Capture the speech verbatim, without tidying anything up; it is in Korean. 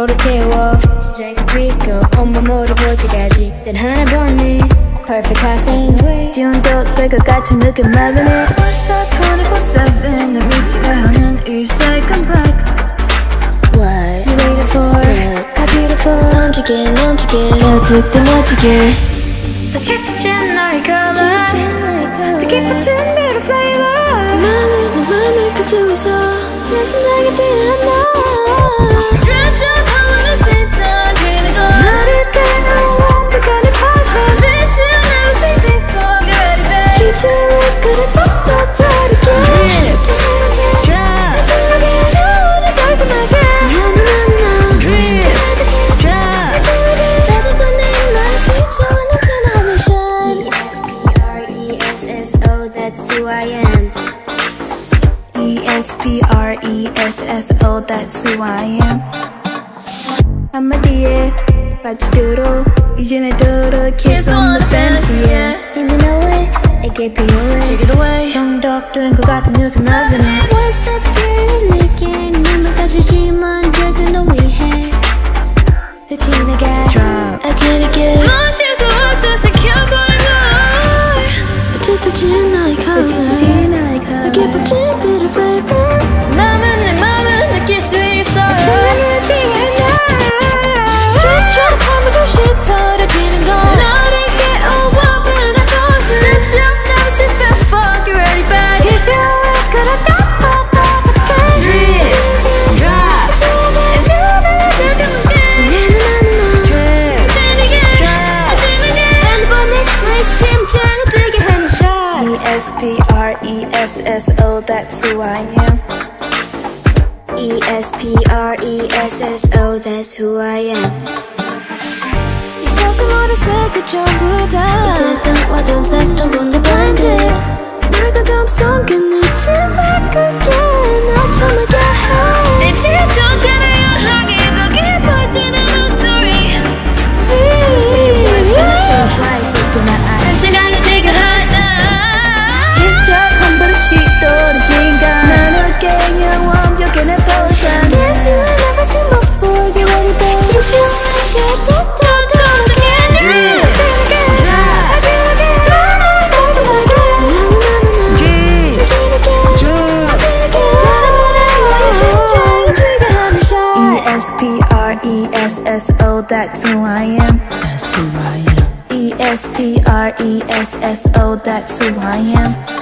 모두 태워 시작을 비고 온몸으로 보지까지 단 하나 번네 Perfect caffeine 기운도 될 것 같은 느낌 말로네 벌써 twenty-four seven 날 미치가 하는 이 second black What you waiting for? How beautiful 넘치게 넘치게 가득 멋지게 더 짙어진 너의 color 더 깊어진 bitter flavor 맘을 내 맘을 그 속에서 내 생각에 태어나 Drip drip 하늘을 씻어지는 걸 너를 깨는 완벽한 passion This you never seen before Get ready babe Keep saying 그래 톡톡 다르게 Drip drip 영원히 달콤하게 나나나나 Drip Drip 따뜻한 나의 수정한 나타나는 shine E S P R E S S O that's who I am E S P R E S S O that's who I am 한마디에 빠져들어 이제 내 들어 Kiss on the fantasy yeah 이미 너의 에게 필요해 Take it away 정독된 것 같은 느낌 나그네 One step 뒤에 내게 눈을 가지지만 작은 너 위해 더 진하게 아찔하게 멋질 수 없어 지켜보는 걸 더 짙어진 너의 color 더 깊어진 bitter flavor 맘은 내 맘은 느낄 수 있어 사랑의 디엔에이 Drip drip 하면 다시 떨어지는 걸 너를 깨워보는 것은 This you've never seen before Get ready babe 이제 왜 그래 따뜻하게 Drip Drop And do it again Drip 진하게 진하게 핸드폰에 나의 심장을 뛰게 하는 shot E S P R E S S O that's who I am E S P R E S S O that's who I am 이 세상 모든 색깔 전부 다이 세상 모든 색 전부 다 blinded 날 가슴 속에 늦지 바꾸게 너처럼하게 해 내 질투자를 연락해도 깊어지는 love story Say it once, say it twice 한 시간을 지금 하나 직접 한 버릇씩 떨어진 가 나는 그냥 완벽해 내 potion This you never seen before Get ready babe Keep you like it 톡톡톡톡하게 Drip 진하게 아찔하게 달콤하게 나나나나 진하게 아찔하게 따라보는 너의 심장을 뛰게 하는 shot E S P R E S S O that's who I am That's who I am E S P R E S S O that's who I am